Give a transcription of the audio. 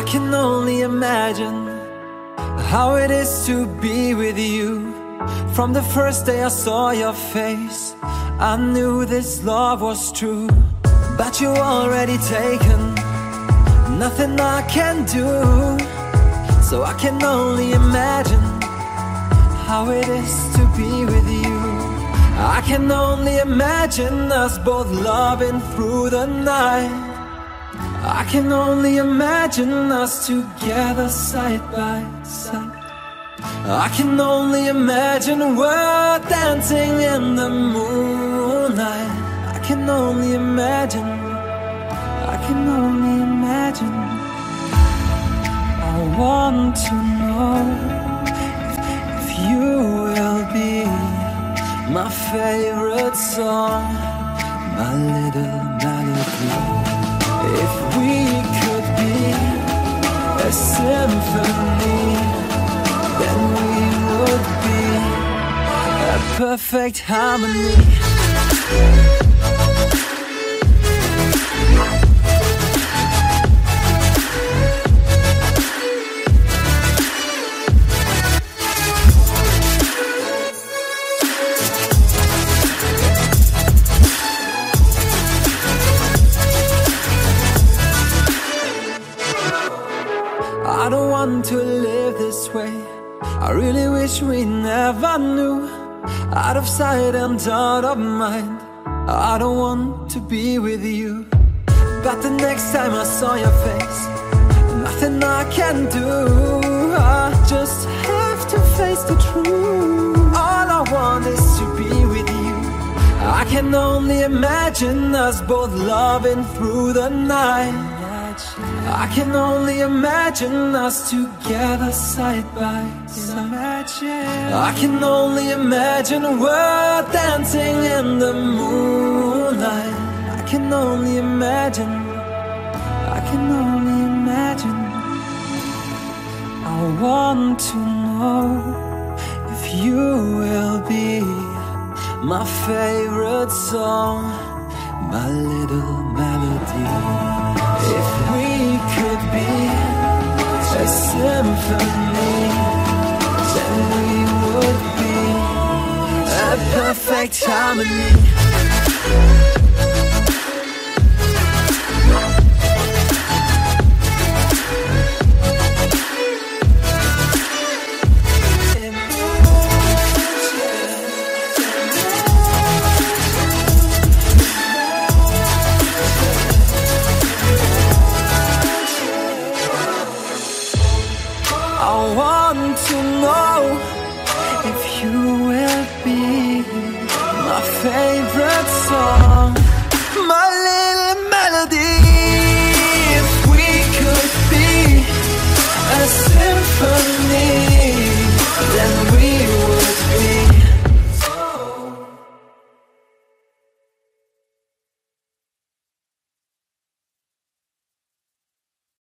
I can only imagine how it is to be with you. From the first day I saw your face, I knew this love was true. But you already taken, nothing I can do. So I can only imagine how it is to be with you. I can only imagine us both loving through the night. I can only imagine us together side by side. I can only imagine we're dancing in the moonlight. I can only imagine, I can only imagine. I want to know if you will be my favorite song, my little melody. If we could be a symphony, then we would be a perfect harmony. I don't want to live this way. I really wish we never knew. Out of sight and out of mind, I don't want to be with you. But the next time I saw your face, nothing I can do. I just have to face the truth. All I want is to be with you. I can only imagine us both loving through the night. I can only imagine us together side by side. I can only imagine we're dancing in the moonlight. I can only imagine, I can only imagine. I want to know if you will be my favorite song, my little melody. If we could be a symphony, then we would be a perfect harmony. I want to know if you will be my favorite song.